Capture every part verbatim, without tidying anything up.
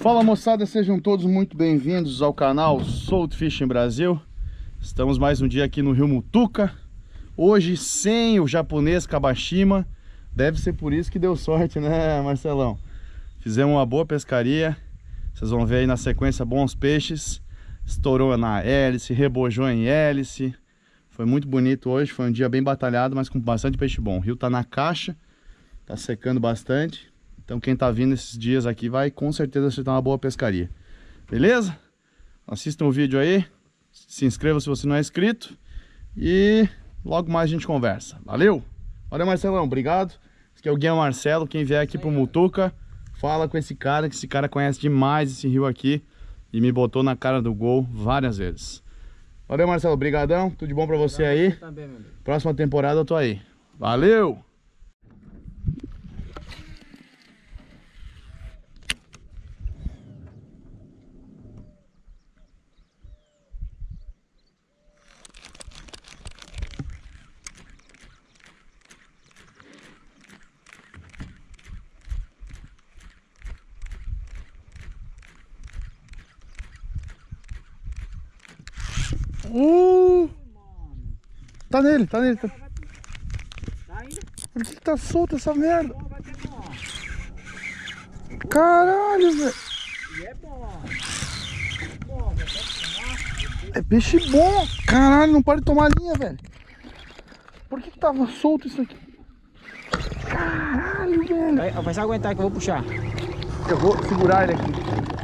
Fala moçada, sejam todos muito bem-vindos ao canal Souto Fishing Brasil. Estamos mais um dia aqui no Rio Mutuca. Hoje sem o japonês Kabashima. Deve ser por isso que deu sorte, né, Marcelão? Fizemos uma boa pescaria. Vocês vão ver aí na sequência bons peixes. Estourou na hélice, rebojou em hélice. Foi muito bonito hoje, foi um dia bem batalhado, mas com bastante peixe bom. O rio tá na caixa, tá secando bastante. Então quem tá vindo esses dias aqui vai com certeza acertar uma boa pescaria. Beleza? Assistam o vídeo aí. Se inscreva se você não é inscrito. E logo mais a gente conversa. Valeu! Valeu, Marcelão. Obrigado. Esse aqui é o Guia Marcelo. Quem vier aqui pro Mutuca, fala com esse cara, que esse cara conhece demais esse rio aqui. E me botou na cara do gol várias vezes. Valeu, Marcelo. Obrigadão. Tudo de bom pra você aí. Também, meu amigo. Próxima temporada eu tô aí. Valeu! Uh! Tá nele, tá nele. Tá... Por que que tá solto essa merda? Caralho, velho. É peixe bom. Caralho, não pode tomar linha, velho. Por que que tava solto isso aqui? Caralho, velho. Vai, vai só aguentar que eu vou puxar. Eu vou segurar ele aqui.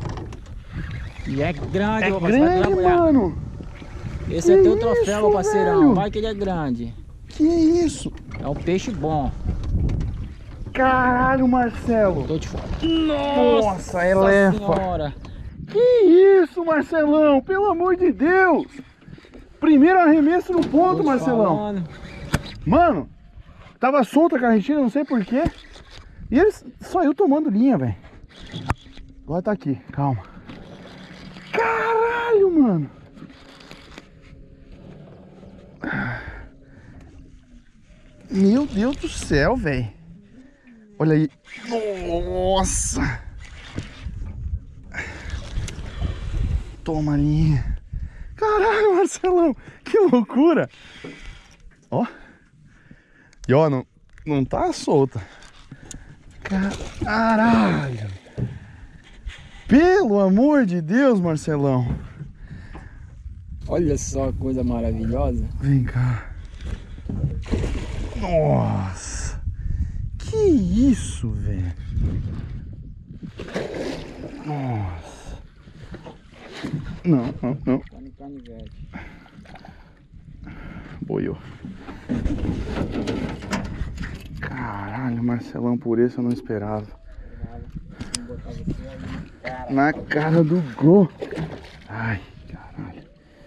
E é grande, É meu grande, mano. Esse é teu troféu, isso, meu parceirão. velho? Vai que ele é grande. Que isso? É um peixe bom. Caralho, Marcelo. Tô te falando. Nossa, eleva. Senhora. Que isso, Marcelão? Pelo amor de Deus. Primeiro arremesso no ponto, Tô te Marcelão. falando. Mano, tava solta a carretilha, não sei porquê. E ele saiu tomando linha, velho. Agora tá aqui, calma. Caralho, mano. Meu Deus do céu, velho. Olha aí. Nossa. Toma ali. Caralho, Marcelão. Que loucura. Ó. E ó, não, não tá solta. Caralho. Pelo amor de Deus, Marcelão. Olha só que coisa maravilhosa. Vem cá. Nossa. Que isso, velho. Nossa. Não, não, não. Boiou. Caralho, Marcelão, por isso eu não esperava. Na cara do gol. Ai, caralho.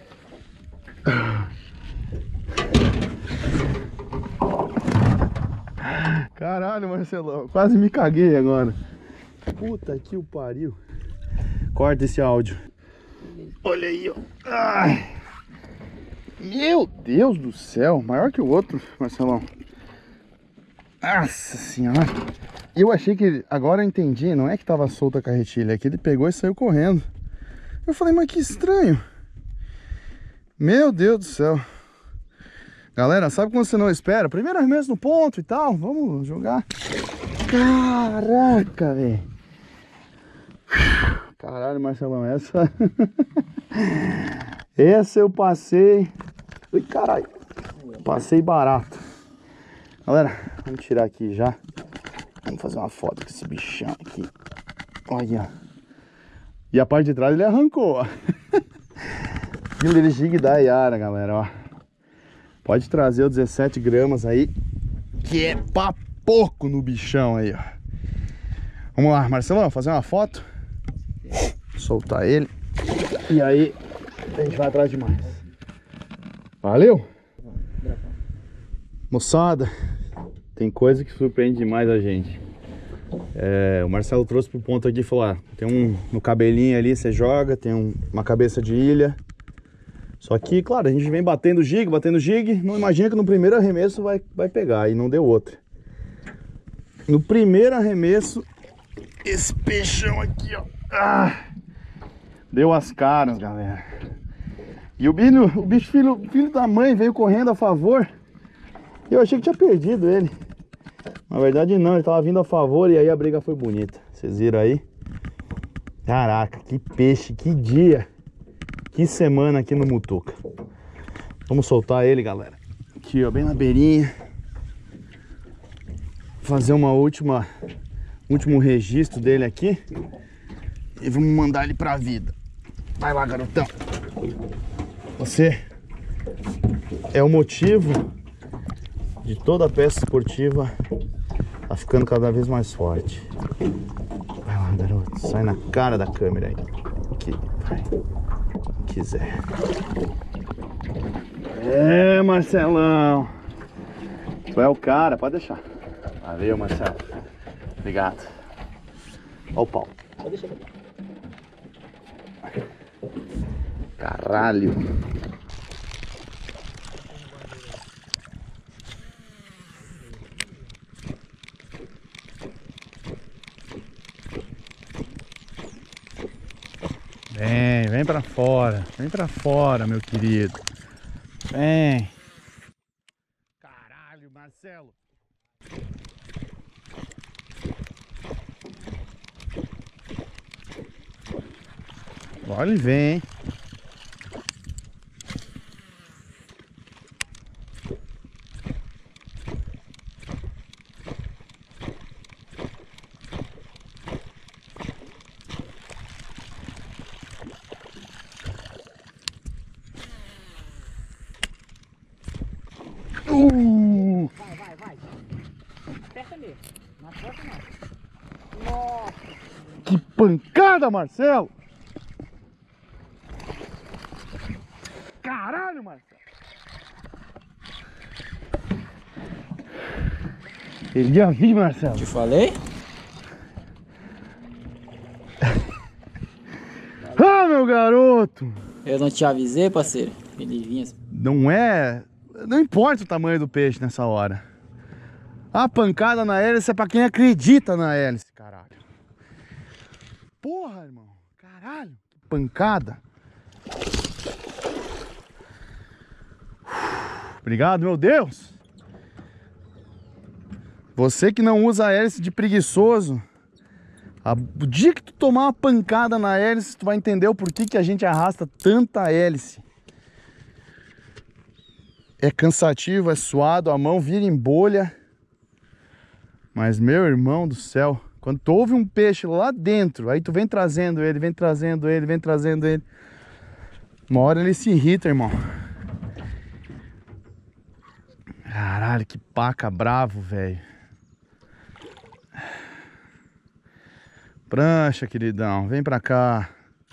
Caralho, Marcelão, quase me caguei agora. Puta que o pariu. Corta esse áudio. Olha aí, ó. Ai. Meu Deus do céu, maior que o outro, Marcelão. Nossa senhora. Eu achei que, agora eu entendi, não é que tava solta a carretilha, é que ele pegou e saiu correndo. Eu falei, mas que estranho. Meu Deus do céu. Galera, sabe quando você não espera? Primeiro arremesso no ponto e tal, vamos jogar. Caraca, velho. Caralho, Marcelão, essa... essa eu passei... Ui, caralho. Passei barato. Galera, vamos tirar aqui já. Vamos fazer uma foto com esse bichão aqui. Olha. E a parte de trás ele arrancou, ó. Aquilo ele giga da Yara, galera, ó. Pode trazer o dezessete gramas aí, que é pra pouco no bichão aí, ó. Vamos lá, Marcelão, fazer uma foto. Soltar ele. E aí, a gente vai atrás de mais. Valeu? Moçada, tem coisa que surpreende demais a gente. É, o Marcelo trouxe pro ponto aqui e falou, ah, tem um no cabelinho ali, você joga, tem um, uma cabeça de ilha. Só que, claro, a gente vem batendo jig, batendo jig, não imagina que no primeiro arremesso vai, vai pegar, e não deu outra. No primeiro arremesso, esse peixão aqui, ó. Ah, deu as caras, galera. E o bicho, o bicho filho, filho da mãe veio correndo a favor. Eu achei que tinha perdido ele. Na verdade não, ele tava vindo a favor e aí a briga foi bonita. Vocês viram aí? Caraca, que peixe, que dia. Que semana aqui no Mutuca. Vamos soltar ele, galera. Aqui, ó, bem na beirinha. Fazer uma última último registro dele aqui e vamos mandar ele pra vida. Vai lá, garotão. Você é o motivo de toda a pesca esportiva tá ficando cada vez mais forte. Vai lá, garoto. Sai na cara da câmera aí. Aqui, vai. Quando quiser. É, Marcelão. Tu é o cara, pode deixar. Valeu, Marcelo. Obrigado. Olha o pau. Pode deixar aqui. Caralho. Vem, vem pra fora. Vem pra fora, meu querido. Vem. Caralho, Marcelo. Olha ele vem, hein? Uh! Vai, vai, vai. Aperta mesmo. Não aperta não. Nossa. Que pancada, Marcelo! Caralho, Marcelo! Ele já viu, Marcelo. Te falei? Ah, meu garoto! Eu não te avisei, parceiro. Ele vinha. Não é... Não importa o tamanho do peixe nessa hora. A pancada na hélice é pra quem acredita na hélice, caralho. Porra, irmão. Caralho. Que pancada. Obrigado, meu Deus. Você que não usa a hélice de preguiçoso, a... o dia que tu tomar uma pancada na hélice, tu vai entender o porquê que a gente arrasta tanta hélice. É cansativo, é suado, a mão vira em bolha. Mas, meu irmão do céu, quando tu ouve um peixe lá dentro, aí tu vem trazendo ele, vem trazendo ele, vem trazendo ele. Uma hora ele se irrita, irmão. Caralho, que paca bravo, velho. Prancha, queridão, vem pra cá.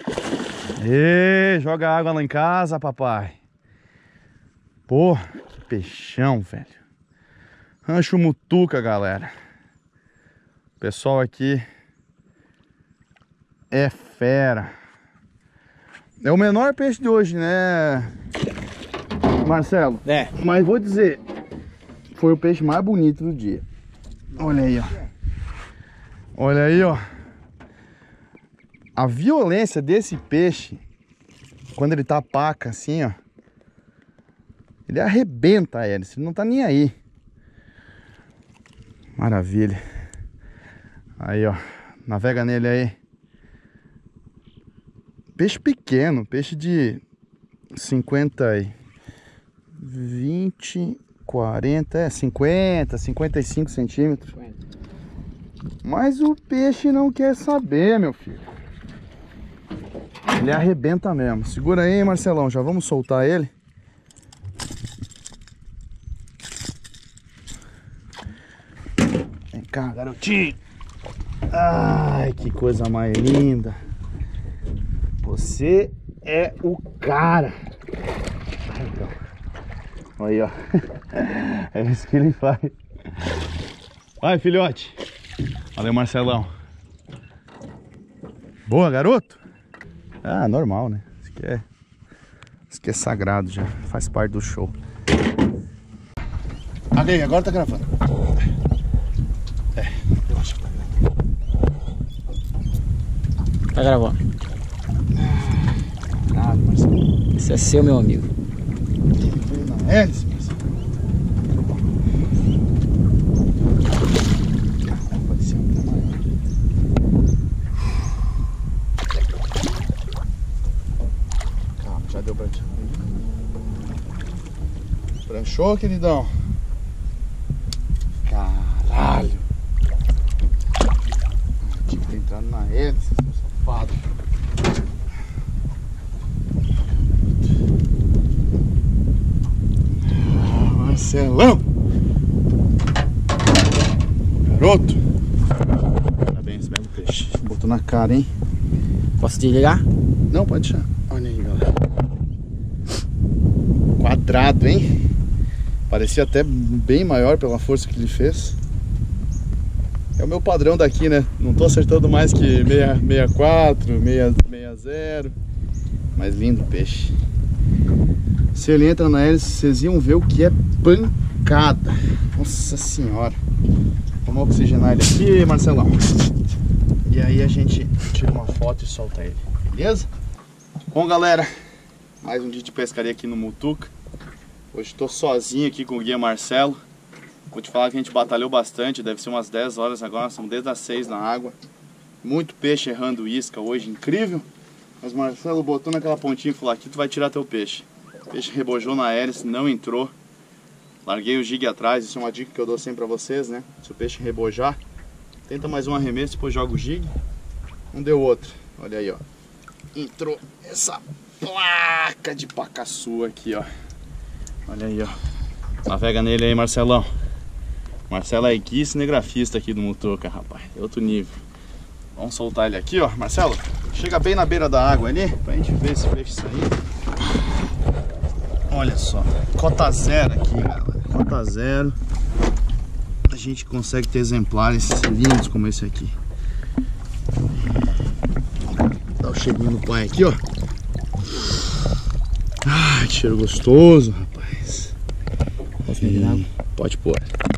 Ê, joga água lá em casa, papai. Porra, que peixão, velho. Rancho Mutuca, galera. O pessoal aqui é fera. É o menor peixe de hoje, né, Marcelo? É. Mas vou dizer, foi o peixe mais bonito do dia. Olha aí, ó. Olha aí, ó. A violência desse peixe, quando ele tá paca assim, ó, ele arrebenta a hélice, ele não tá nem aí. Maravilha. Aí, ó, navega nele aí. Peixe pequeno, peixe de cinquenta e vinte, quarenta, é cinquenta, cinquenta e cinco centímetros. Mas o peixe não quer saber, meu filho. Ele arrebenta mesmo. Segura aí, Marcelão, já vamos soltar ele. Vem cá, garotinho. Ai, que coisa mais linda. Você é o cara. Aí, ó. É isso que ele faz. Vai, filhote. Valeu, Marcelão. Boa, garoto. Ah, normal, né? Isso aqui é, isso aqui é sagrado já. Faz parte do show. Ali, agora tá gravando. É, eu acho que tá gravando. Tá gravando. Ah, Marcelo. Esse é seu, meu amigo. Veio na hélice, Marcelo. Pode ser um maior. Calma, já deu pra ti. Pranchou, queridão? Caralho! Tinha que ter entrado na hélice, seu safado. Ah, Marcelão! Garoto! Parabéns, belo peixe. Botou na cara, hein? Posso desligar? Não, pode deixar. Olha aí, galera. Quadrado, hein? Parecia até bem maior pela força que ele fez. É o meu padrão daqui, né? Não tô acertando mais que sessenta e quatro, sessenta. Mas lindo peixe. Se ele entra na hélice, vocês iam ver o que é pancada. Nossa senhora. Vamos oxigenar ele aqui, Marcelão. E aí a gente tira uma foto e solta ele. Beleza? Bom, galera, mais um dia de pescaria aqui no Mutuca. Hoje estou sozinho aqui com o guia Marcelo. Vou te falar que a gente batalhou bastante, deve ser umas dez horas agora, nós estamos desde as seis na água. Muito peixe errando isca hoje, incrível. Mas Marcelo botou naquela pontinha e falou, aqui tu vai tirar teu peixe. O peixe rebojou na hélice, não entrou. Larguei o jig atrás, isso é uma dica que eu dou sempre pra vocês, né? Se o peixe rebojar, tenta mais um arremesso, depois joga o jig. Não deu outro, olha aí, ó. Entrou essa placa de pacaçu aqui, ó. Olha aí, ó. Navega nele aí, Marcelão. Marcelo é guia cinegrafista aqui do Mutuca, rapaz. É outro nível. Vamos soltar ele aqui, ó. Marcelo, chega bem na beira da água ali, pra gente ver esse peixe sair. Olha só. Cota zero aqui, galera. Cota zero. A gente consegue ter exemplares lindos como esse aqui. Dá o cheirinho no pai aqui, ó. Ah, que cheiro gostoso, rapaz. Posso beber água? Pode pôr.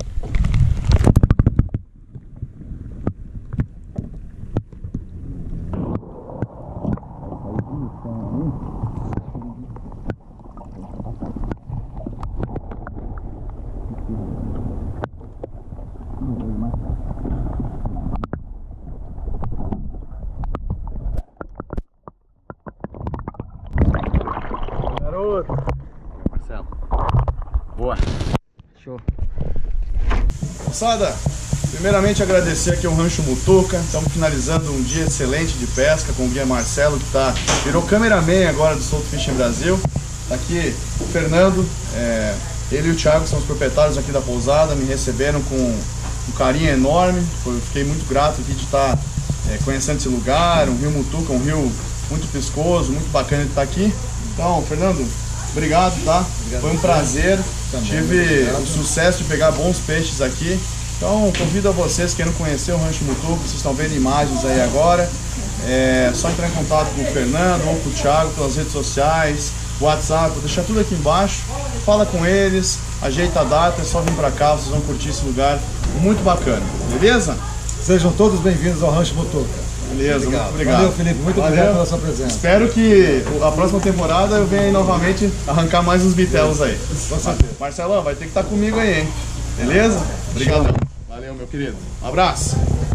Garoto! Marcelo. Boa. Show. Moçada, primeiramente agradecer aqui ao Rancho Mutuca. Estamos finalizando um dia excelente de pesca com o guia Marcelo, que tá, virou cameraman agora do South Fishing Brasil. Tá aqui o Fernando, é, ele e o Thiago são os proprietários aqui da pousada, me receberam com um carinho enorme. Eu fiquei muito grato aqui de estar é, conhecendo esse lugar, um rio Mutuca, um rio muito pescoso, muito bacana de estar aqui. Então, Fernando, obrigado, tá? Obrigado. Foi um prazer. Também, tive obrigado. O sucesso de pegar bons peixes aqui. Então, convido a vocês que não conheceram o Rancho Mutuca, vocês estão vendo imagens aí agora. É só entrar em contato com o Fernando ou com o Thiago pelas redes sociais, WhatsApp, vou deixar tudo aqui embaixo. Fala com eles, ajeita a data, é só vir pra cá, vocês vão curtir esse lugar muito bacana, beleza? Sejam todos bem-vindos ao Rancho Mutuca. Beleza, obrigado. muito obrigado. Valeu, Felipe, muito Valeu. obrigado pela sua presença. Espero que a próxima temporada eu venha aí novamente arrancar mais uns bitelos aí. Com certeza. Marcelão, vai ter que estar comigo aí, hein? Beleza? Obrigado. Valeu, meu querido. Um abraço.